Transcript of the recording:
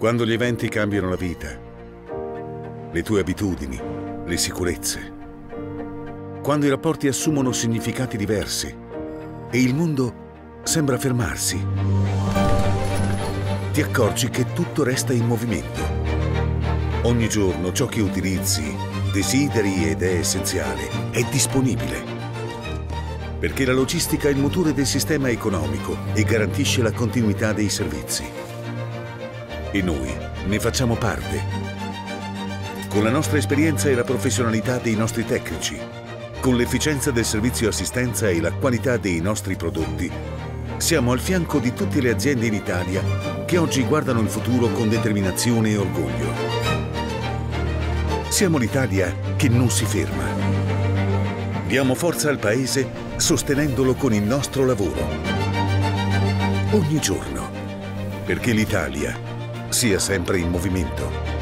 Quando gli eventi cambiano la vita, le tue abitudini, le sicurezze, quando i rapporti assumono significati diversi e il mondo sembra fermarsi, ti accorgi che tutto resta in movimento. Ogni giorno ciò che utilizzi, desideri ed è essenziale è disponibile. Perché la logistica è il motore del sistema economico e garantisce la continuità dei servizi. E noi ne facciamo parte. Con la nostra esperienza e la professionalità dei nostri tecnici, con l'efficienza del servizio assistenza e la qualità dei nostri prodotti, siamo al fianco di tutte le aziende in Italia che oggi guardano il futuro con determinazione e orgoglio. Siamo l'Italia che non si ferma. Diamo forza al Paese sostenendolo con il nostro lavoro. Ogni giorno, perché l'Italia sia sempre in movimento.